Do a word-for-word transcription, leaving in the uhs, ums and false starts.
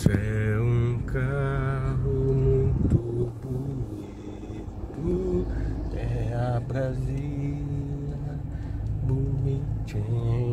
É um carro muito bonito, é a Brasília bonitinha.